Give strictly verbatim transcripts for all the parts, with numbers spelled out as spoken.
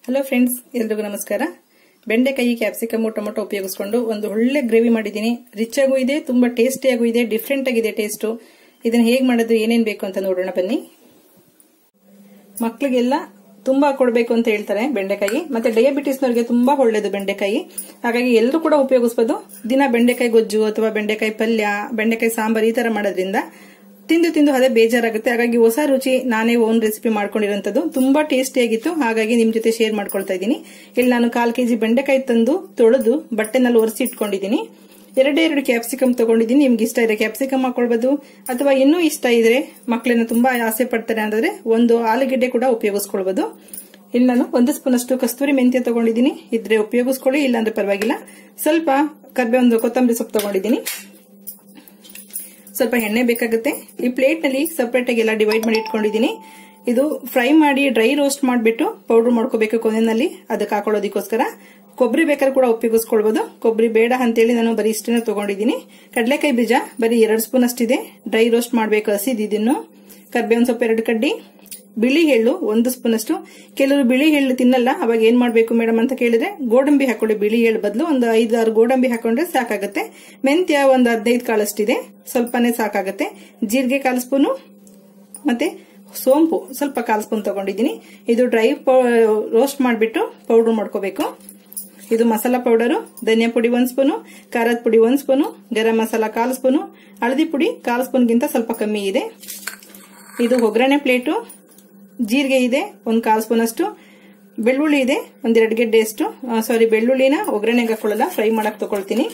Hello friends, ಎಲ್ರಿಗೂ ನಮಸ್ಕಾರ. ಬೆಂಡೆಕಾಯಿ, ಕ್ಯಾಪ್ಸಿಕಮ್, ಟೊಮೊಟೊ ಉಪಯೋಗಿಸಿಕೊಂಡು ಒಂದು ಒಳ್ಳೆ ಗ್ರೇವಿ ಮಾಡಿದ್ದೀನಿ. ರಿಚ್ ಆಗೂ ಇದೆ, ತುಂಬಾ ಟೇಸ್ಟಿಯಾಗೂ ಇದೆ, ಡಿಫ್ರೆಂಟ್ ಆಗಿದೆ ಟೇಸ್ಟ್. ಇದನ್ನ ಹೇಗೆ ಮಾಡೋದು, ಏನೇನ್ ಬೇಕು ಅಂತ ನೋಡೋಣ ಬನ್ನಿ. ಮಕ್ಕಳಿಗೆಲ್ಲ ತುಂಬಾ ಕೊಡಬೇಕು ಅಂತ ಹೇಳ್ತಾರೆ ಬೆಂಡೆಕಾಯಿ. ಮತ್ತೆ ಡಯಾಬಿಟಿಸ್ನವರಿಗೆ ತುಂಬಾ ಒಳ್ಳೇದು ಬೆಂಡೆಕಾಯಿ. ಹಾಗಾಗಿ ಎಲ್ಲರೂ ಕೂಡ ಉಪಯೋಗಿಸಬಹುದು. ದಿನ ಬೆಂಡೆಕಾಯಿ ಗೊಜ್ಜು ಅಥವಾ ಬೆಂಡೆಕಾಯಿ ಪಲ್ಯ, ಬೆಂಡೆಕಾಯಿ ಸಾಂಬಾರ್ ಈ ತರ ಮಾಡೋದ್ರಿಂದ ತಿಂದು ತಿಂದು ಅದೇ ಬೇಜಾರಾಗುತ್ತೆ. ಹಾಗಾಗಿ ಹೊಸ ರುಚಿ ನಾನೇ ಓನ್ ರೆಸಿಪಿ ಮಾಡ್ಕೊಂಡಿರೋಂಥದ್ದು. ತುಂಬಾ ಟೇಸ್ಟಿ ಆಗಿತ್ತು. ಹಾಗಾಗಿ ನಿಮ್ ಜೊತೆ ಶೇರ್ ಮಾಡ್ಕೊಳ್ತಾ ಇದ್ದೀನಿ. ಇಲ್ಲಿ ನಾನು ಕಾಲ್ ಕೆಜಿ ಬೆಂಡೆಕಾಯಿ ತಂದು ತೊಳೆದು ಬಟ್ಟೆನಲ್ಲಿ ಒರೆಸಿ ಇಟ್ಕೊಂಡಿದ್ದೀನಿ. ಎರಡೇ ಎರಡು ಕ್ಯಾಪ್ಸಿಕಮ್ ತಗೊಂಡಿದ್ದೀನಿ. ನಿಮ್ಗೆ ಇಷ್ಟ ಇದೆ ಕ್ಯಾಪ್ಸಿಕಮ್ ಹಾಕೊಳ್ಬಹುದು, ಅಥವಾ ಇನ್ನೂ ಇಷ್ಟ ಇದ್ರೆ ಮಕ್ಕಳನ್ನ ತುಂಬಾ ಆಸೆ ಪಡ್ತಾರೆ ಅಂದ್ರೆ ಒಂದು ಆಲೂಗೆಡ್ಡೆ ಕೂಡ ಉಪಯೋಗಿಸ್ಕೊಳ್ಬಹುದು. ಇಲ್ಲಿ ನಾನು ಒಂದು ಸ್ಪೂನ್ ಅಷ್ಟು ಕಸ್ತೂರಿ ಮೆಂತ್ಯ ತಗೊಂಡಿದ್ದೀನಿ. ಇದ್ರೆ ಉಪಯೋಗಿಸ್ಕೊಳ್ಳಿ, ಇಲ್ಲಾಂದ್ರೆ ಪರವಾಗಿಲ್ಲ. ಸ್ವಲ್ಪ ಕರ್ಬೇ, ಒಂದು ಕೊತ್ತಂಬರಿ ಸೊಪ್ಪು ತಗೊಂಡಿದ್ದೀನಿ. ಸ್ವಲ್ಪ ಎಣ್ಣೆ ಬೇಕಾಗುತ್ತೆ. ಈ ಪ್ಲೇಟ್ ನಲ್ಲಿ ಸಪರೇಟ್ ಆಗಿ ಎಲ್ಲ ಡಿವೈಡ್ ಮಾಡಿ ಇಟ್ಕೊಂಡಿದ್ದೀನಿ. ಇದು ಫ್ರೈ ಮಾಡಿ ಡ್ರೈ ರೋಸ್ಟ್ ಮಾಡಿಬಿಟ್ಟು ಪೌಡರ್ ಮಾಡ್ಕೋಬೇಕು ಕೊನೆಯಲ್ಲಿ, ಅದಕ್ಕೆ ಹಾಕೊಳ್ಳೋದಕ್ಕೋಸ್ಕರ. ಕೊಬ್ಬರಿ ಬೇಕಾದ್ರೆ ಕೂಡ ಉಪಯೋಗಿಸ್ಕೊಳ್ಬಹುದು. ಕೊಬ್ಬರಿ ಬೇಡ ಅಂತೇಳಿ ನಾನು ಬರೀ ಇಷ್ಟನ್ನ ತಗೊಂಡಿದ್ದೀನಿ. ಕಡಲೆಕಾಯಿ ಬೀಜ ಬರೀ ಎರಡು ಸ್ಪೂನ್ ಅಷ್ಟಿದೆ. ಡ್ರೈ ರೋಸ್ಟ್ ಮಾಡಬೇಕು ಹಸಿದಿನ್ನು. ಕರ್ಬೇವಿನ ಸೊಪ್ಪು ಎರಡು ಕಡ್ಡಿ, ಬಿಳಿ ಎಳ್ಳು ಒಂದು ಸ್ಪೂನ್ ಅಷ್ಟು. ಕೆಲವರು ಬಿಳಿ ಎಳ್ಳು ತಿನ್ನಲ್ಲ, ಅವಾಗ ಏನ್ ಮಾಡ್ಬೇಕು ಮೇಡಮ್ ಅಂತ ಕೇಳಿದ್ರೆ ಗೋಡಂಬಿ ಹಾಕೊಳ್ಳಿ. ಬಿಳಿ ಎಳ್ಳು ಬದಲು ಒಂದು ಐದಾರು ಗೋಡಂಬಿ ಹಾಕೊಂಡ್ರೆ ಸಾಕಾಗುತ್ತೆ. ಮೆಂತ್ಯ ಒಂದು ಹದಿನೈದು ಕಾಳಷ್ಟಿದೆ, ಸ್ವಲ್ಪನೇ ಸಾಕಾಗುತ್ತೆ. ಜೀರಿಗೆ ಕಾಲು ಸ್ಪೂನು, ಮತ್ತೆ ಸೋಂಪು ಸ್ವಲ್ಪ ಕಾಲು ಸ್ಪೂನ್ ತಗೊಂಡಿದ್ದೀನಿ. ಇದು ಡ್ರೈ ರೋಸ್ಟ್ ಮಾಡಿಬಿಟ್ಟು ಪೌಡರ್ ಮಾಡ್ಕೋಬೇಕು. ಇದು ಮಸಾಲಾ ಪೌಡರು. ಧನಿಯಾ ಪುಡಿ ಒಂದ್ ಸ್ಪೂನು, ಖಾರದ ಪುಡಿ ಒಂದ್ ಸ್ಪೂನು, ಗರಂ ಮಸಾಲಾ ಕಾಲು ಸ್ಪೂನು, ಹಳದಿ ಪುಡಿ ಕಾಲು ಸ್ಪೂನ್ಗಿಂತ ಸ್ವಲ್ಪ ಕಮ್ಮಿ ಇದೆ. ಇದು ಒಗ್ಗರಣೆ ಪ್ಲೇಟು. ಜೀರಿಗೆ ಇದೆ ಒಂದ್ ಕಾಲು ಸ್ಪೂನ್ ಅಷ್ಟು. ಬೆಳ್ಳುಳ್ಳಿ ಇದೆ ಒಂದೆರಡು ಗೆಡ್ಡೆ ಅಷ್ಟು. ಸಾರಿ, ಬೆಳ್ಳುಳ್ಳಿನ ಒಗ್ಗರಣೆಗೆ ಹಾಕೊಳ್ಳಲ್ಲ, ಫ್ರೈ ಮಾಡಕ್ ತಗೊಳ್ತೀನಿ.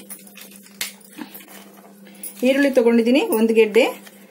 ಈರುಳ್ಳಿ ತಗೊಂಡಿದ್ದೀನಿ ಒಂದು ಗೆಡ್ಡೆ,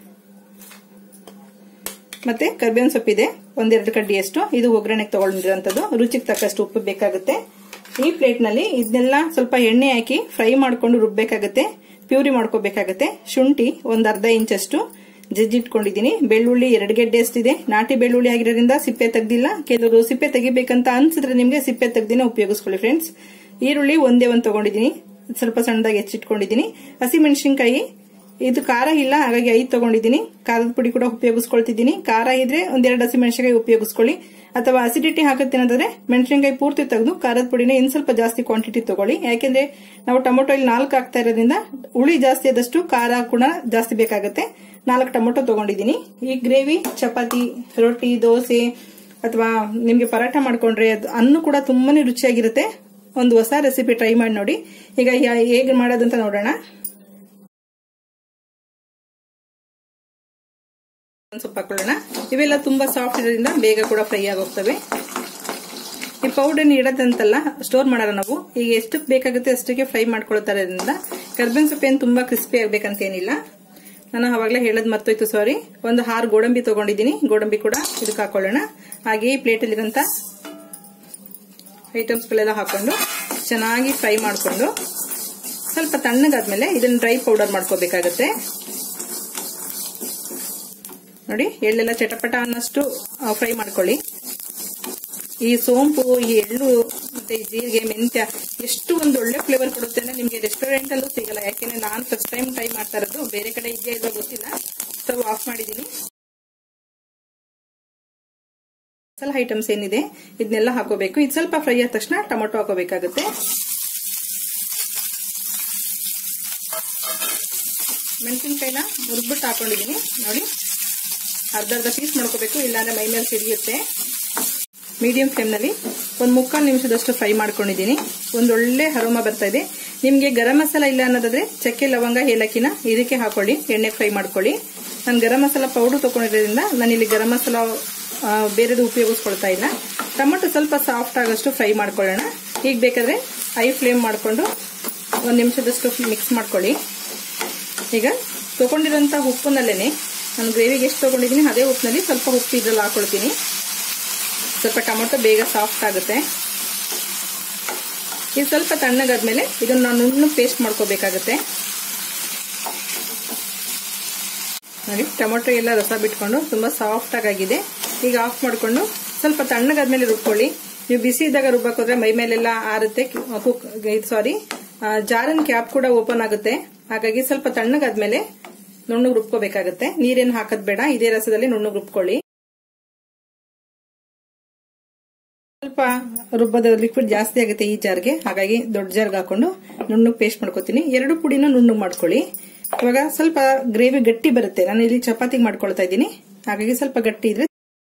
ಮತ್ತೆ ಕರ್ಬೇವಿನ ಸೊಪ್ಪಿದೆ ಒಂದೆರಡು ಕಡ್ಡಿಯಷ್ಟು. ಇದು ಒಗ್ಗರಣೆಗೆ ತಗೊಂಡಿರೋಂಥದ್ದು. ರುಚಿಗೆ ತಕ್ಕಷ್ಟು ಉಪ್ಪು ಬೇಕಾಗುತ್ತೆ. ಈ ಪ್ಲೇಟ್ ನಲ್ಲಿ ಇದನ್ನೆಲ್ಲ ಸ್ವಲ್ಪ ಎಣ್ಣೆ ಹಾಕಿ ಫ್ರೈ ಮಾಡ್ಕೊಂಡು ರುಬ್ಬೇಕಾಗುತ್ತೆ, ಪ್ಯೂರಿ ಮಾಡ್ಕೋಬೇಕಾಗುತ್ತೆ. ಶುಂಠಿ ಒಂದ್ ಅರ್ಧ ಇಂಚ್ ಅಷ್ಟು ಜಜ್ಜಿಟ್ಕೊಂಡಿದ್ದೀನಿ. ಬೆಳ್ಳುಳ್ಳಿ ಎರಡು ಗೆಡ್ಡೆ ಅಷ್ಟಿದೆ. ನಾಟಿ ಬೆಳ್ಳುಳ್ಳಿ ಆಗಿರೋದ್ರಿಂದ ಸಿಪ್ಪೆ ತೆಗ್ದಿಲ್ಲ. ಕೆಲವರು ಸಿಪ್ಪೆ ತೆಗಿಬೇಕಂತ ಅನ್ಸಿದ್ರೆ ನಿಮ್ಗೆ ಸಿಪ್ಪೆ ತೆಗ್ದಿನ ಉಪಯೋಗಿಸ್ಕೊಳ್ಳಿ ಫ್ರೆಂಡ್ಸ್. ಈರುಳ್ಳಿ ಒಂದೇ ಒಂದು ತಗೊಂಡಿದ್ದೀನಿ, ಸ್ವಲ್ಪ ಸಣ್ಣದಾಗಿ ಹೆಚ್ಚಿಟ್ಕೊಂಡಿದ್ದೀನಿ. ಹಸಿಮೆಣಸಿನ್ಕಾಯಿ, ಇದು ಖಾರ ಇಲ್ಲ ಹಾಗಾಗಿ ಐದು ತಗೊಂಡಿದ್ದೀನಿ. ಖಾರದ ಪುಡಿ ಕೂಡ ಉಪಯೋಗಿಸ್ಕೊಳ್ತಿದ್ದೀನಿ. ಖಾರ ಇದ್ರೆ ಒಂದೆರಡು ಹಸಿಮೆಣಸಿನಕಾಯಿ ಉಪಯೋಗಿಸ್ಕೊಳ್ಳಿ. ಅಥವಾ ಅಸಿಡಿಟಿ ಹಾಕುತ್ತೇನೆ ಅಂತಂದ್ರೆ ಮೆಣಸಿನಕಾಯಿ ಪೂರ್ತಿ ತೆಗೆದು ಖಾರದ ಪುಡಿನ ಇನ್ ಸ್ವಲ್ಪ ಜಾಸ್ತಿ ಕ್ವಾಂಟಿಟಿ ತಗೊಳ್ಳಿ. ಯಾಕೆಂದ್ರೆ ನಾವು ಟೊಮೊಟೊ ಇಲ್ಲಿ ನಾಲ್ಕು ಹಾಕ್ತಾ ಇರೋದ್ರಿಂದ ಹುಳಿ ಜಾಸ್ತಿ ಆದಷ್ಟು ಖಾರ ಕೂಡ ಜಾಸ್ತಿ ಬೇಕಾಗುತ್ತೆ. ನಾಲ್ಕು ಟೊಮೊಟೊ ತಗೊಂಡಿದ್ದೀನಿ. ಈ ಗ್ರೇವಿ ಚಪಾತಿ, ರೊಟ್ಟಿ, ದೋಸೆ ಅಥವಾ ನಿಮ್ಗೆ ಪರಾಟ ಮಾಡ್ಕೊಂಡ್ರೆ ಅನ್ನು ಕೂಡ ತುಂಬಾನೇ ರುಚಿಯಾಗಿರುತ್ತೆ. ಒಂದು ಹೊಸ ರೆಸಿಪಿ ಟ್ರೈ ಮಾಡಿ ನೋಡಿ. ಈಗ ಹೇಗೆ ಮಾಡೋದಂತ ನೋಡೋಣ. ಸ್ವಲ್ಪ ಹಾಕೊಳ್ಳೋಣ. ಇವೆಲ್ಲ ತುಂಬಾ ಸಾಫ್ಟ್ ಇರೋದ್ರಿಂದ ಬೇಗ ಕೂಡ ಫ್ರೈ ಆಗೋಗ್ತವೆ. ಈ ಪೌಡರ್ ಇಡೋದಂತಲ್ಲ, ಸ್ಟೋರ್ ಮಾಡೋಣ ನಾವು. ಈಗ ಎಷ್ಟಕ್ಕೆ ಬೇಕಾಗುತ್ತೆ ಅಷ್ಟಕ್ಕೆ ಫ್ರೈ ಮಾಡ್ಕೊಳ್ತಾರೋದ್ರಿಂದ ಕರ್ಬೇವಿನ ಸೊಪ್ಪು ಏನು ತುಂಬಾ ಕ್ರಿಸ್ಪಿ ಆಗ್ಬೇಕಂತ ಏನಿಲ್ಲ. ನಾನು ಅವಾಗಲೇ ಹೇಳೋದು ಮರ್ತೋಯ್ತು, ಸಾರಿ. ಒಂದು ಆರು ಗೋಡಂಬಿ ತಗೊಂಡಿದ್ದೀನಿ. ಗೋಡಂಬಿ ಕೂಡ ಇದಕ್ಕೆ ಹಾಕೊಳ್ಳೋಣ. ಹಾಗೆ ಈ ಪ್ಲೇಟ್ ಅಲ್ಲಿರುವಂತ ಐಟಮ್ಸ್ ಗಳೆಲ್ಲ ಹಾಕೊಂಡು ಚೆನ್ನಾಗಿ ಫ್ರೈ ಮಾಡ್ಕೊಂಡು ಸ್ವಲ್ಪ ತಣ್ಣಗಾದ್ಮೇಲೆ ಇದನ್ನ ಡ್ರೈ ಪೌಡರ್ ಮಾಡ್ಕೋಬೇಕಾಗತ್ತೆ. ನೋಡಿ, ಎಳ್ಳೆಲ್ಲ ಚಟಪಟ ಅನ್ನಷ್ಟು ಫ್ರೈ ಮಾಡ್ಕೊಳ್ಳಿ. ಈ ಸೋಂಪು, ಈ ಎಳ್ಳು, ಮತ್ತೆ ಈ ಜೀರಿಗೆ, ಮೆಂತ್ಯ ಎಷ್ಟು ಒಂದು ಒಳ್ಳೆ ಫ್ಲೇವರ್ ಕೊಡುತ್ತೆ ಅಂದ್ರೆ ನಿಮ್ಗೆ ರೆಸ್ಟೋರೆಂಟ್ ಅಲ್ಲೂ ಸಿಗಲ್ಲ. ಯಾಕೆಂದ್ರೆ ನಾನು ಫಸ್ಟ್ ಟೈಮ್ ಟ್ರೈ ಮಾಡ್ತಾ ಇರೋದು. ಬೇರೆ ಕಡೆ ಇದೆಯಾ ಇಲ್ವಾ ಗೊತ್ತಿಲ್ಲ. ಸ್ಟವ್ ಆಫ್ ಮಾಡಿದೀನಿ. ಮಸಾಲ ಐಟಮ್ಸ್ ಏನಿದೆ ಇದನ್ನೆಲ್ಲ ಹಾಕೋಬೇಕು. ಇದು ಸ್ವಲ್ಪ ಫ್ರೈ ಆದ ತಕ್ಷಣ ಟೊಮೊಟೊ ಹಾಕೋಬೇಕಾಗುತ್ತೆ. ಮೆಣಸಿನ್ಕಾಯಿನ ಮುರ್ಬಿಟ್ಟು ಹಾಕೊಂಡಿದೀನಿ. ನೋಡಿ, ಅರ್ಧ ಅರ್ಧ ಪೀಸ್ ಮಾಡ್ಕೋಬೇಕು, ಇಲ್ಲಾಂದ್ರೆ ಮೈ ಮೇಲೆ ಸಿಡಿಯುತ್ತೆ. ಮೀಡಿಯಂ ಫ್ಲೇಮ್ ನಲ್ಲಿ ಒಂದು ಮುಕ್ಕಾಲು ನಿಮಿಷದಷ್ಟು ಫ್ರೈ ಮಾಡ್ಕೊಂಡಿದ್ದೀನಿ. ಒಂದೊಳ್ಳೆ ಅರೋಮಾ ಬರ್ತಾ ಇದೆ. ನಿಮ್ಗೆ ಗರಂ ಮಸಾಲ ಇಲ್ಲ ಅನ್ನೋದಾದ್ರೆ ಚಕ್ಕೆ, ಲವಂಗ, ಏಲಕ್ಕಿನ ಇದಕ್ಕೆ ಹಾಕೊಳ್ಳಿ, ಎಣ್ಣೆ ಫ್ರೈ ಮಾಡ್ಕೊಳ್ಳಿ. ನಾನು ಗರಂ ಮಸಾಲ ಪೌಡರ್ ತಗೊಂಡಿರೋದ್ರಿಂದ ನಾನು ಇಲ್ಲಿ ಗರಂ ಮಸಾಲ ಬೇರೆದು ಉಪಯೋಗಿಸ್ಕೊಳ್ತಾ ಇಲ್ಲ. ಟೊಮೊಟೊ ಸ್ವಲ್ಪ ಸಾಫ್ಟ್ ಆಗಷ್ಟು ಫ್ರೈ ಮಾಡ್ಕೊಳ್ಳೋಣ. ಈಗ ಬೇಕಾದ್ರೆ ಹೈ ಫ್ಲೇಮ್ ಮಾಡ್ಕೊಂಡು ಒಂದು ನಿಮಿಷದಷ್ಟು ಮಿಕ್ಸ್ ಮಾಡ್ಕೊಳ್ಳಿ. ಈಗ ತಗೊಂಡಿರೋಂಥ ಉಪ್ಪುನಲ್ಲೇನೆ ನಾನು ಗ್ರೇವಿಗೆ ಎಷ್ಟು ತಗೊಂಡಿದ್ದೀನಿ ಅದೇ ಉಪ್ಪಿನಲ್ಲಿ ಸ್ವಲ್ಪ ಉಪ್ಪು ಇದ್ರಲ್ಲಿ ಹಾಕೊಳ್ತೀನಿ. ಸ್ವಲ್ಪ ಟೊಮೊಟೊ ಬೇಗ ಸಾಫ್ಟ್ ಆಗುತ್ತೆ. ಇದು ಸ್ವಲ್ಪ ತಣ್ಣಗಾದ್ಮೇಲೆ ಇದನ್ನ ನಾನು ನುಣ್ಣು ಪೇಸ್ಟ್ ಮಾಡ್ಕೋಬೇಕಾಗತ್ತೆ. ನೋಡಿ, ಟೊಮೊಟೊ ಎಲ್ಲ ರಸ ಬಿಟ್ಕೊಂಡು ತುಂಬಾ ಸಾಫ್ಟ್ ಆಗಿದೆ. ಈಗ ಆಫ್ ಮಾಡ್ಕೊಂಡು ಸ್ವಲ್ಪ ತಣ್ಣಗಾದ್ಮೇಲೆ ರುಬ್ಕೊಳ್ಳಿ. ನೀವು ಬಿಸಿ ಇದ್ದಾಗ ರುಬ್ಬಕ್ಕೆ ಹೋದ್ರೆ ಮೈ ಮೇಲೆಲ್ಲ ಆರುತ್ತೆ. ಸಾರಿ, ಜಾರಿನ ಕ್ಯಾಪ್ ಕೂಡ ಓಪನ್ ಆಗುತ್ತೆ. ಹಾಗಾಗಿ ಸ್ವಲ್ಪ ತಣ್ಣಗಾದ್ಮೇಲೆ ನುಣ್ಣಗೆ ರುಬ್ಕೋಬೇಕಾಗುತ್ತೆ. ನೀರೇನು ಹಾಕೋದ್ ಬೇಡ, ಇದೇ ರಸದಲ್ಲಿ ನುಣ್ಣಗೆ ರುಬ್ಕೊಳ್ಳಿ. ಸ್ವಲ್ಪ ರುಬ್ಬದ ಲಿಕ್ವಿಡ್ ಜಾಸ್ತಿ ಆಗುತ್ತೆ ಈ ಜಾರ್ಗೆ, ಹಾಗಾಗಿ ದೊಡ್ಡ ಜಾರ್ಗೆ ಹಾಕೊಂಡು ನುಣ್ಣಗೆ ಪೇಸ್ಟ್ ಮಾಡ್ಕೊತೀನಿ. ಎರಡು ಪುಡಿನ ನುಣ್ಣಗೆ ಮಾಡ್ಕೊಳ್ಳಿ. ಇವಾಗ ಸ್ವಲ್ಪ ಗ್ರೇವಿ ಗಟ್ಟಿ ಬರುತ್ತೆ. ನಾನು ಇಲ್ಲಿ ಚಪಾತಿಗೆ ಮಾಡ್ಕೊಳ್ತಾ ಇದ್ದೀನಿ, ಹಾಗಾಗಿ ಸ್ವಲ್ಪ ಗಟ್ಟಿ ಇದ್ರೆ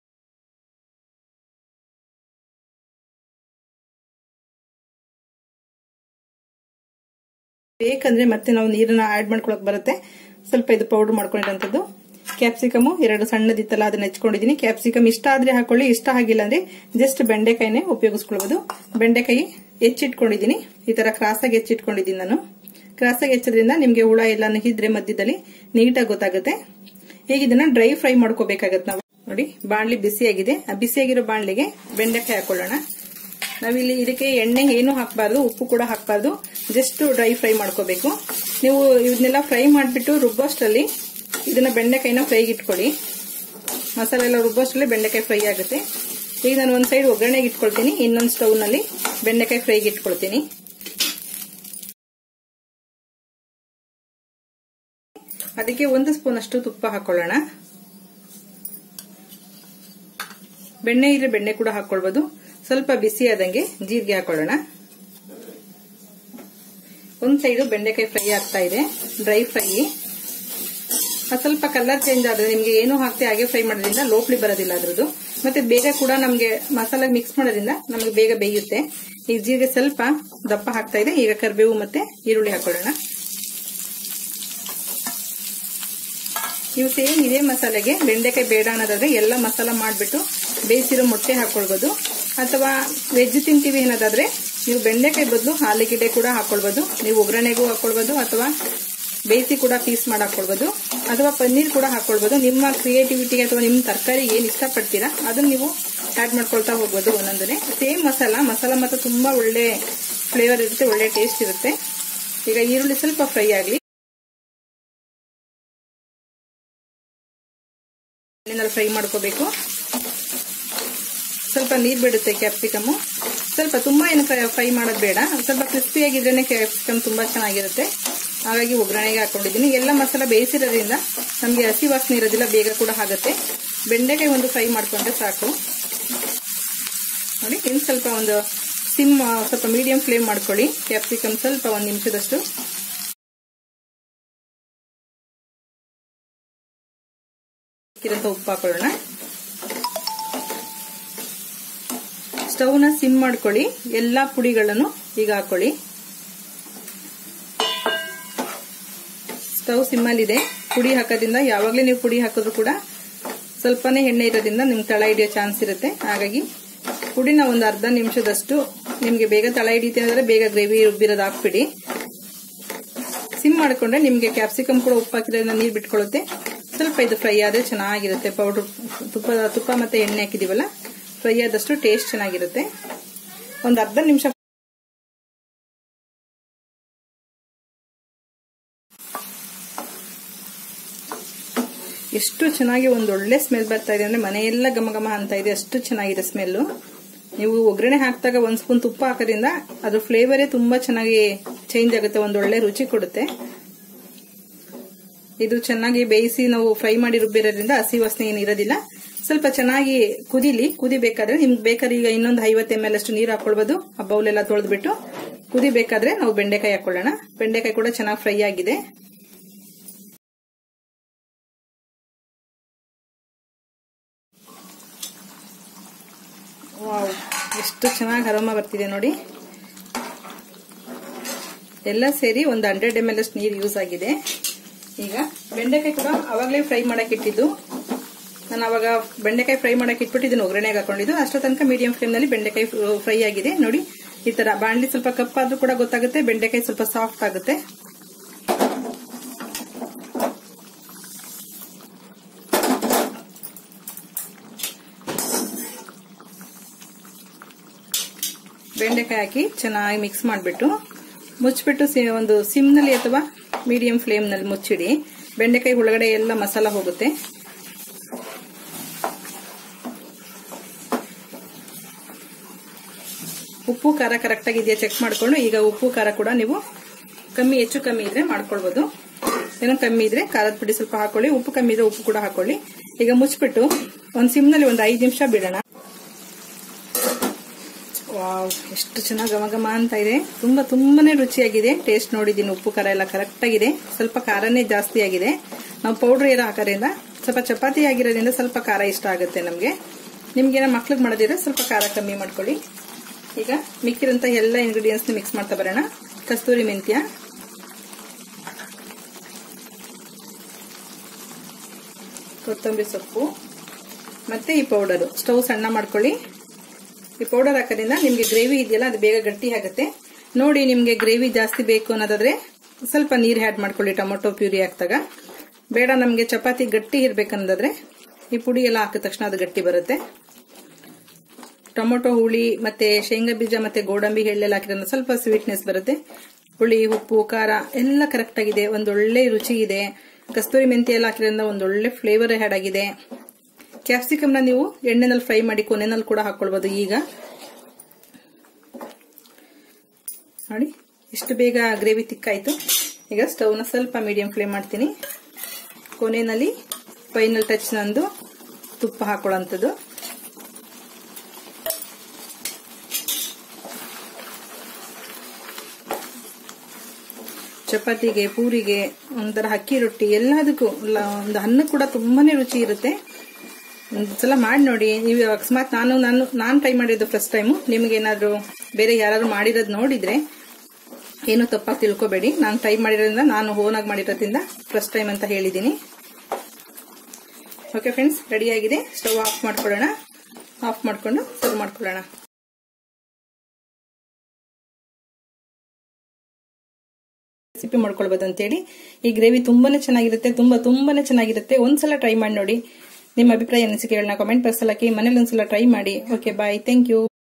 ಬೇಕಂದ್ರೆ ಮತ್ತೆ ನಾವು ನೀರನ್ನ ಆಡ್ ಮಾಡ್ಕೊಳಕ್ ಬರುತ್ತೆ. ಸ್ವಲ್ಪ ಇದು ಪೌಡರ್ ಮಾಡ್ಕೊಂಡಿರೋಂಥದ್ದು. ಕ್ಯಾಪ್ಸಿಕಮ್ ಎರಡು ಸಣ್ಣದಿತ್ತಲ್ಲ ಅದನ್ನ ಹೆಚ್ಕೊಂಡಿದೀನಿ. ಕ್ಯಾಪ್ಸಿಕಮ್ ಇಷ್ಟ ಆದ್ರೆ ಹಾಕೊಳ್ಳಿ, ಇಷ್ಟ ಆಗಿಲ್ಲ ಅಂದ್ರೆ ಜಸ್ಟ್ ಬೆಂಡೆಕಾಯಿನೇ ಉಪಯೋಗಿಸ್ಕೊಳ್ಬಹುದು. ಬೆಂಡೆಕಾಯಿ ಹೆಚ್ಚಿಟ್ಕೊಂಡಿದೀನಿ, ಈ ತರ ಕ್ರಾಸ್ ಆಗಿ ಹೆಚ್ಚಿಟ್ಕೊಂಡಿದೀನಿ ನಾನು. ಕ್ರಾಸ್ ಆಗಿ ಹೆಚ್ಚೋದ್ರಿಂದ ನಿಮ್ಗೆ ಹುಳ ಎಲ್ಲ ಇದ್ರೆ ಮಧ್ಯದಲ್ಲಿ ನೀಟಾಗಿ ಗೊತ್ತಾಗುತ್ತೆ. ಈಗ ಇದನ್ನ ಡ್ರೈ ಫ್ರೈ ಮಾಡ್ಕೋಬೇಕಾಗತ್ತೆ ನಾವು. ನೋಡಿ ಬಾಣ್ಲಿ ಬಿಸಿಯಾಗಿದೆ. ಆ ಬಿಸಿಯಾಗಿರೋ ಬಾಣ್ಲಿಗೆ ಬೆಂಡೆಕಾಯಿ ಹಾಕೊಳ್ಳೋಣ. ನಾವಿಲ್ಲಿ ಇದಕ್ಕೆ ಎಣ್ಣೆ ಏನು ಹಾಕಬಾರ್ದು, ಉಪ್ಪು ಕೂಡ ಹಾಕಬಾರ್ದು, ಜಸ್ಟ್ ಡ್ರೈ ಫ್ರೈ ಮಾಡ್ಕೋಬೇಕು. ನೀವು ಇದನ್ನೆಲ್ಲ ಫ್ರೈ ಮಾಡಿಬಿಟ್ಟು ರುಬ್ಬೋಷ್ಟರಲ್ಲಿ ಇದನ್ನ ಬೆಂಡೆಕಾಯಿನ ಫ್ರೈಗೆ ಇಟ್ಕೊಳ್ಳಿ. ಮಸಾಲೆ ಎಲ್ಲ ರುಬ್ಬೋಷ್ಟರಲ್ಲಿ ಬೆಂಡೆಕಾಯಿ ಫ್ರೈ ಆಗುತ್ತೆ. ಈಗ ನಾನು ಒಂದ್ ಸೈಡ್ ಒಗ್ಗರಣೆಗೆ ಇಟ್ಕೊಳ್ತೀನಿ, ಇನ್ನೊಂದು ಸ್ಟವ್ ನಲ್ಲಿ ಬೆಂಡೆಕಾಯಿ ಫ್ರೈಗೆ ಇಟ್ಕೊಳ್ತೀನಿ. ಅದಕ್ಕೆ ಒಂದು ಸ್ಪೂನ್ ಅಷ್ಟು ತುಪ್ಪ ಹಾಕೊಳ್ಳೋಣ. ಬೆಣ್ಣೆ ಇದ್ರೆ ಬೆಣ್ಣೆ ಕೂಡ ಹಾಕೊಳ್ಬಹುದು. ಸ್ವಲ್ಪ ಬಿಸಿ ಆದಂಗೆ ಜೀರಿಗೆ ಹಾಕೊಳ್ಳೋಣ. ಒಂದ್ ಸೈಡು ಬೆಂಡೆಕಾಯಿ ಫ್ರೈ ಆಗ್ತಾ ಇದೆ, ಡ್ರೈ ಫ್ರೈ. ಸ್ವಲ್ಪ ಕಲರ್ ಚೇಂಜ್ ಆದ್ರೆ ನಿಮ್ಗೆ ಏನು ಹಾಕ್ತೆ ಹಾಗೆ ಫ್ರೈ ಮಾಡೋದ್ರಿಂದ ಲೋಪ್ಲಿ ಬರೋದಿಲ್ಲ ಅದ್ರದ್ದು. ಮತ್ತೆ ಬೇಗ ಕೂಡ ನಮ್ಗೆ ಮಸಾಲೆ ಮಿಕ್ಸ್ ಮಾಡೋದ್ರಿಂದ ನಮ್ಗೆ ಬೇಗ ಬೇಯುತ್ತೆ. ಈಗ ಜೀರಿಗೆ ಸ್ವಲ್ಪ ದಪ್ಪ ಹಾಕ್ತಾ ಇದೆ. ಈಗ ಕರಿಬೇವು ಮತ್ತೆ ಈರುಳ್ಳಿ ಹಾಕೊಳ್ಳೋಣ. ನೀವು ಸೇಮ್ ಇದೇ ಮಸಾಲೆಗೆ ಬೆಂಡೆಕಾಯಿ ಬೇಡ ಅನ್ನೋದಾದ್ರೆ ಎಲ್ಲ ಮಸಾಲ ಮಾಡಿಬಿಟ್ಟು ಬೇಯಿಸಿರೋ ಮೊಟ್ಟೆ ಹಾಕೊಳ್ಬಹುದು. ಅಥವಾ ವೆಜ್ ತಿಂತೀವಿ ಅನ್ನೋದಾದ್ರೆ ನೀವು ಬೆಂಡೆಕಾಯಿ ಬದಲು ಆಲೂಗೆಡ್ಡೆ ಕೂಡ ಹಾಕೊಳ್ಬಹುದು. ನೀವು ಒಗ್ಗರಣೆಗೂ ಹಾಕೊಳ್ಬಹುದು ಅಥವಾ ಬೇಯಿಸಿ ಕೂಡ ಪೀಸ್ ಮಾಡಿ ಹಾಕೊಳ್ಬಹುದು, ಅಥವಾ ಪನ್ನೀರ್ ಕೂಡ ಹಾಕೊಳ್ಬಹುದು. ನಿಮ್ಮ ಕ್ರಿಯೇಟಿವಿಟಿಗೆ ಅಥವಾ ನಿಮ್ಮ ತರಕಾರಿ ಏನ್ ಇಷ್ಟಪಡ್ತೀರಾ ಅದನ್ನ ನೀವು ಆಡ್ ಮಾಡ್ಕೊಳ್ತಾ ಹೋಗ್ಬೋದು ಒಂದೊಂದನೇ. ಸೇಮ್ ಮಸಾಲ ಮಸಾಲ ಮಾತ್ರ ತುಂಬಾ ಒಳ್ಳೆ ಫ್ಲೇವರ್ ಇರುತ್ತೆ, ಒಳ್ಳೆ ಟೇಸ್ಟ್ ಇರುತ್ತೆ. ಈಗ ಈರುಳ್ಳಿ ಸ್ವಲ್ಪ ಫ್ರೈ ಆಗಲಿ. ಎಣ್ಣೆನಲ್ಲಿ ಫ್ರೈ ಮಾಡ್ಕೋಬೇಕು. ಸ್ವಲ್ಪ ನೀರ್ ಬಿಡುತ್ತೆ ಕ್ಯಾಪ್ಸಿಕಮ್. ಸ್ವಲ್ಪ ತುಂಬಾ ಏನು ಫ್ರೈ ಮಾಡೋದು ಬೇಡ, ಸ್ವಲ್ಪ ಕ್ರಿಸ್ಪಿಯಾಗಿದ್ರೇನೆ ಕ್ಯಾಪ್ಸಿಕಮ್ ತುಂಬಾ ಚೆನ್ನಾಗಿರುತ್ತೆ. ಹಾಗಾಗಿ ಒಗ್ಗರಣೆಗೆ ಹಾಕೊಂಡಿದ್ದೀನಿ. ಎಲ್ಲ ಮಸಾಲ ಬೇಯಿಸಿರೋದ್ರಿಂದ ನಮ್ಗೆ ಹಸಿ ವಾಸನೆ ಇರೋದಿಲ್ಲ, ಬೇಗ ಕೂಡ ಆಗುತ್ತೆ. ಬೆಂಡೆಕಾಯಿ ಒಂದು ಫ್ರೈ ಮಾಡ್ಕೊಂಡ್ರೆ ಸಾಕು. ನೋಡಿ ಇನ್ನು ಸ್ವಲ್ಪ ಒಂದು ಸಿಮ್ ಸ್ವಲ್ಪ ಮೀಡಿಯಂ ಫ್ಲೇಮ್ ಮಾಡ್ಕೊಳ್ಳಿ. ಕ್ಯಾಪ್ಸಿಕಮ್ ಸ್ವಲ್ಪ ಒಂದು ನಿಮಿಷದಷ್ಟು ಉಪ್ಪು ಹಾಕೊಳ್ಳೋಣ. ಸ್ಟವ್ನ ಸಿಮ್ ಮಾಡ್ಕೊಳ್ಳಿ. ಎಲ್ಲಾ ಪುಡಿಗಳನ್ನು ಈಗ ಹಾಕೊಳ್ಳಿ. ಸ್ಟವ್ ಸಿಮ್ಮಲ್ಲಿದೆ. ಪುಡಿ ಹಾಕೋದ್ರಿಂದ ಯಾವಾಗಲೇ ನೀವು ಪುಡಿ ಹಾಕಿದ್ರು ಕೂಡ ಸ್ವಲ್ಪನೇ ಎಣ್ಣೆ ಇರೋದ್ರಿಂದ ನಿಮ್ಗೆ ತಳ ಹಿಡಿಯೋ ಚಾನ್ಸ್ ಇರುತ್ತೆ. ಹಾಗಾಗಿ ಪುಡಿನ ಒಂದು ಅರ್ಧ ನಿಮಿಷದಷ್ಟು ನಿಮ್ಗೆ ಬೇಗ ತಳ ಹಿಡಿಯುತ್ತೆ ಅಂದ್ರೆ ಬೇಗ ಗ್ರೇವಿ ರುಬ್ಬಿರೋದು ಹಾಕ್ಬಿಡಿ. ಸಿಮ್ ಮಾಡ್ಕೊಂಡ್ರೆ ನಿಮ್ಗೆ ಕ್ಯಾಪ್ಸಿಕಮ್ ಕೂಡ ಉಪ್ಪು ಹಾಕಿರೋದ್ರಿಂದ ನೀರು ಬಿಟ್ಕೊಳ್ಳುತ್ತೆ. ಸ್ವಲ್ಪ ಇದು ಫ್ರೈ ಆದ್ರೆ ಚೆನ್ನಾಗಿರುತ್ತೆ. ಪೌಡರ್ ತುಪ್ಪ ತುಪ್ಪ ಮತ್ತೆ ಎಣ್ಣೆ ಹಾಕಿದೀವಲ್ಲ, ಫ್ರೈ ಆದಷ್ಟು ಟೇಸ್ಟ್ ಚೆನ್ನಾಗಿರುತ್ತೆ. ಒಂದು ಅರ್ಧ ನಿಮಿಷ ಎಷ್ಟು ಚೆನ್ನಾಗಿ ಒಂದು ಒಳ್ಳೆ ಸ್ಮೆಲ್ ಬರ್ತಾ ಇದೆ ಅಂದ್ರೆ ಮನೆಯೆಲ್ಲ ಘಮ ಘಮ ಅಂತ ಇದೆ, ಅಷ್ಟು ಚೆನ್ನಾಗಿದೆ ಸ್ಮೆಲ್. ನೀವು ಒಗ್ಗರಣೆ ಹಾಕಿದಾಗ ಒಂದ್ ಸ್ಪೂನ್ ತುಪ್ಪ ಹಾಕೋದ್ರಿಂದ ಅದ್ರ ಫ್ಲೇವರೇ ತುಂಬಾ ಚೆನ್ನಾಗಿ ಚೇಂಜ್ ಆಗುತ್ತೆ, ಒಂದು ಒಳ್ಳೆ ರುಚಿ ಕೊಡುತ್ತೆ. ಇದು ಚೆನ್ನಾಗಿ ಬೇಯಿಸಿ ನಾವು ಫ್ರೈ ಮಾಡಿ ರುಬ್ಬಿರೋದ್ರಿಂದ ಹಸಿ ವಾಸನೆ ಏನು ಇರೋದಿಲ್ಲ. ಸ್ವಲ್ಪ ಚೆನ್ನಾಗಿ ಕುದಿಲಿ. ಕುದಿಬೇಕಾದ್ರೆ ನಿಮ್ಗೆ ಬೇಕಾದ್ರೆ ಈಗ ಇನ್ನೊಂದು ಐವತ್ತು ಎಂ ಎಲ್ ಅಷ್ಟು ನೀರು ಹಾಕೊಳ್ಬಹುದು. ಆ ಬೌಲ್ ಎಲ್ಲ ತೊಳೆದ್ಬಿಟ್ಟು ಕುದಿಬೇಕಾದ್ರೆ ನಾವು ಬೆಂಡೆಕಾಯಿ ಹಾಕೊಳ್ಳೋಣ. ಬೆಂಡೆಕಾಯಿ ಕೂಡ ಚೆನ್ನಾಗಿ ಫ್ರೈ ಆಗಿದೆ. ವಾವ್, ಎಷ್ಟು ಚೆನ್ನಾಗಿ ಅರೋಮ ಬರ್ತಿದೆ ನೋಡಿ. ಎಲ್ಲ ಸೇರಿ ಒಂದು ಹಂಡ್ರೆಡ್ ಎಂ ಎಲ್ ಅಷ್ಟು ನೀರು ಯೂಸ್ ಆಗಿದೆ. ಈಗ ಬೆಂಡೆಕಾಯಿ ಕೂಡ ಅವಾಗಲೇ ಫ್ರೈ ಮಾಡಕ್ ಇಟ್ಟಿದ್ದು. ನಾನು ಅವಾಗ ಬೆಂಡೆಕಾಯಿ ಫ್ರೈ ಮಾಡಕ್ ಇಟ್ಬಿಟ್ಟು ಇದನ್ನ ಒಗ್ಗರಣೆಗೆ ಹಾಕೊಂಡಿದ್ದು. ಅಷ್ಟೋ ತನಕ ಮೀಡಿಯಂ ಫ್ಲೇಮ್ ನಲ್ಲಿ ಬೆಂಡೆಕಾಯಿ ಫ್ರೈ ಆಗಿದೆ ನೋಡಿ. ಈ ತರ ಬಾಣಲಿ ಸ್ವಲ್ಪ ಕಪ್ಪಾದ್ರೂ ಕೂಡ ಗೊತ್ತಾಗುತ್ತೆ, ಬೆಂಡೆಕಾಯಿ ಸ್ವಲ್ಪ ಸಾಫ್ಟ್ ಆಗುತ್ತೆ. ಬೆಂಡೆಕಾಯಿ ಹಾಕಿ ಚೆನ್ನಾಗಿ ಮಿಕ್ಸ್ ಮಾಡಿಬಿಟ್ಟು ಮುಚ್ಚಿಬಿಟ್ಟು ಒಂದು ಸಿಮ್ ನಲ್ಲಿ ಅಥವಾ ಮೀಡಿಯಂ ಫ್ಲೇಮ್ ನಲ್ಲಿ ಮುಚ್ಚಿಡಿ. ಬೆಂಡೆಕಾಯಿ ಒಳಗಡೆ ಎಲ್ಲ ಮಸಾಲ ಹೋಗುತ್ತೆ. ಉಪ್ಪು ಖಾರ ಕರೆಕ್ಟ್ ಆಗಿದೆಯಾ ಚೆಕ್ ಮಾಡ್ಕೊಂಡು, ಈಗ ಉಪ್ಪು ಖಾರ ಕೂಡ ನೀವು ಕಮ್ಮಿ ಹೆಚ್ಚು ಕಮ್ಮಿ ಇದ್ರೆ ಮಾಡ್ಕೊಳ್ಬಹುದು. ಏನೋ ಕಮ್ಮಿ ಇದ್ರೆ ಖಾರದ ಪುಡಿ ಸ್ವಲ್ಪ ಹಾಕೊಳ್ಳಿ, ಉಪ್ಪು ಕಮ್ಮಿ ಇದ್ರೆ ಉಪ್ಪು ಕೂಡ ಹಾಕೊಳ್ಳಿ. ಈಗ ಮುಚ್ಚಿಬಿಟ್ಟು ಒಂದು ಸಿಮ್ ನಲ್ಲಿ ಒಂದು ಐದು ನಿಮಿಷ ಬಿಡೋಣ. ವಾವ್, ಎಷ್ಟು ಚೆನ್ನಾಗಿ ಘಮ ಘಮ ಅಂತ ಇದೆ. ತುಂಬಾ ತುಂಬಾನೇ ರುಚಿಯಾಗಿದೆ. ಟೇಸ್ಟ್ ನೋಡಿದ್ದೀನಿ, ಉಪ್ಪು ಖಾರ ಎಲ್ಲ ಕರೆಕ್ಟ್ ಆಗಿದೆ. ಸ್ವಲ್ಪ ಖಾರನೇ ಜಾಸ್ತಿ ಆಗಿದೆ. ನಾವು ಪೌಡರ್ ಎಲ್ಲ ಹಾಕೋದ್ರಿಂದ, ಸ್ವಲ್ಪ ಚಪಾತಿ ಆಗಿರೋದ್ರಿಂದ ಸ್ವಲ್ಪ ಖಾರ ಇಷ್ಟ ಆಗುತ್ತೆ ನಮ್ಗೆ. ನಿಮ್ಗೇನೋ ಮಕ್ಳಿಗೆ ಮಾಡೋದಿದ್ರೆ ಸ್ವಲ್ಪ ಖಾರ ಕಮ್ಮಿ ಮಾಡ್ಕೊಳ್ಳಿ. ಈಗ ಮಿಕ್ಕಿರಂತ ಎಲ್ಲ ಇಂಗ್ರೀಡಿಯೆಂಟ್ಸ್ ಮಿಕ್ಸ್ ಮಾಡ್ತಾ ಬರೋಣ. ಕಸ್ತೂರಿ ಮೆಂತ್ಯ, ಕೊತ್ತಂಬರಿ ಸೊಪ್ಪು, ಮತ್ತೆ ಈ ಪೌಡರು. ಸ್ಟವ್ ಸಣ್ಣ ಮಾಡ್ಕೊಳ್ಳಿ. ಈ ಪೌಡರ್ ಹಾಕೋದ್ರಿಂದ ನಿಮ್ಗೆ ಗ್ರೇವಿ ಇದೆಯಲ್ಲ ಅದು ಬೇಗ ಗಟ್ಟಿ ಆಗುತ್ತೆ. ನೋಡಿ, ನಿಮ್ಗೆ ಗ್ರೇವಿ ಜಾಸ್ತಿ ಬೇಕು ಅನ್ನೋದಾದ್ರೆ ಸ್ವಲ್ಪ ನೀರು ಆ್ಯಡ್ ಮಾಡ್ಕೊಳ್ಳಿ. ಟೊಮೊಟೊ ಪ್ಯೂರಿ ಹಾಕಿದಾಗ ಬೇಡ ನಮ್ಗೆ ಚಪಾತಿ ಗಟ್ಟಿ ಇರ್ಬೇಕನ್ನೋದಾದ್ರೆ ಈ ಪುಡಿ ಎಲ್ಲ ಹಾಕಿದ ತಕ್ಷಣ ಅದು ಗಟ್ಟಿ ಬರುತ್ತೆ. ಟೊಮೊಟೊ, ಹುಳಿ ಮತ್ತೆ ಶೇಂಗಾ ಬೀಜ ಮತ್ತೆ ಗೋಡಂಬಿ ಎಳ್ಳೆಲ್ಲ ಹಾಕಿದ್ರೆ ಸ್ವಲ್ಪ ಸ್ವೀಟ್ನೆಸ್ ಬರುತ್ತೆ. ಹುಳಿ, ಉಪ್ಪು, ಖಾರ ಎಲ್ಲ ಕರೆಕ್ಟ್ ಆಗಿದೆ. ಒಂದೊಳ್ಳೆ ರುಚಿ ಇದೆ. ಕಸ್ತೂರಿ ಮೆಂತ್ಯ ಎಲ್ಲ ಹಾಕಿದ್ರಿಂದ ಒಂದೊಳ್ಳೆ ಫ್ಲೇವರ್ ಆ್ಯಡ್ ಆಗಿದೆ. ಕ್ಯಾಪ್ಸಿಕಮ್ನ ನೀವು ಎಣ್ಣೆನಲ್ಲಿ ಫ್ರೈ ಮಾಡಿ ಕೊನೆಯಲ್ಲಿ ಕೂಡ ಹಾಕೊಳ್ಬಹುದು. ಈಗ ನೋಡಿ, ಎಷ್ಟು ಬೇಗ ಗ್ರೇವಿ ತಿಕ್ಕಾಯ್ತು. ಈಗ ಸ್ಟವ್ನ ಸ್ವಲ್ಪ ಮೀಡಿಯಂ ಫ್ಲೇಮ್ ಮಾಡ್ತೀನಿ. ಕೊನೆಯಲ್ಲಿ ಫೈನಲ್ ಟಚ್ ನಂದು ತುಪ್ಪ ಹಾಕೊಳ್ಳೋಂಥದ್ದು. ಚಪಾತಿಗೆ, ಪೂರಿಗೆ, ಒಂಥರ ಅಕ್ಕಿ ರೊಟ್ಟಿ ಎಲ್ಲದಕ್ಕೂ, ಒಂದು ಅನ್ನ ಕೂಡ ತುಂಬಾನೇ ರುಚಿ ಇರುತ್ತೆ. ಒಂದ್ಸಲ ಮಾಡಿ ನೋಡಿ. ನೀವು ಅಕಸ್ಮಾತ್ ನಾನು ನಾನು ನಾನು ಟ್ರೈ ಮಾಡಿದ್ದು ಫಸ್ಟ್ ಟೈಮು. ನಿಮ್ಗೇನಾದ್ರೂ ಬೇರೆ ಯಾರು ಮಾಡಿರೋದು ನೋಡಿದ್ರೆ ಏನು ತಪ್ಪಾಗಿ ತಿಳ್ಕೊಬೇಡಿ. ನಾನು ಟ್ರೈ ಮಾಡಿರೋದ್ರಿಂದ, ನಾನು ಓನಾಗಿ ಮಾಡಿರೋದ್ರಿಂದ ಫಸ್ಟ್ ಟೈಮ್ ಅಂತ ಹೇಳಿದ್ದೀನಿ. ಓಕೆ ಫ್ರೆಂಡ್ಸ್, ರೆಡಿಯಾಗಿದೆ. ಸ್ಟವ್ ಆಫ್ ಮಾಡ್ಕೊಳ್ಳೋಣ. ಆಫ್ ಮಾಡ್ಕೊಂಡು ಸರ್ವ್ ಮಾಡ್ಕೊಳ್ಳೋಣ. ರೆಸಿಪಿ ಮಾಡ್ಕೊಳ್ಬಹುದು ಅಂತೇಳಿ. ಈ ಗ್ರೇವಿ ತುಂಬಾನೇ ಚೆನ್ನಾಗಿರುತ್ತೆ. ತುಂಬಾ ತುಂಬಾನೇ ಚೆನ್ನಾಗಿರುತ್ತೆ. ಒಂದ್ಸಲ ಟ್ರೈ ಮಾಡಿ ನೋಡಿ. ನಿಮ್ಮ ಅಭಿಪ್ರಾಯ ಅನಿಸಿಕೆಗಳನ್ನ ಕಾಮೆಂಟ್ ಬಾಕ್ಸ್ ಅಲ್ಲಿ ಹಾಕಿ. ಮನೇಲಿ ಒಂದ್ಸಲ ಟ್ರೈ ಮಾಡಿ. Okay, bye. Thank you.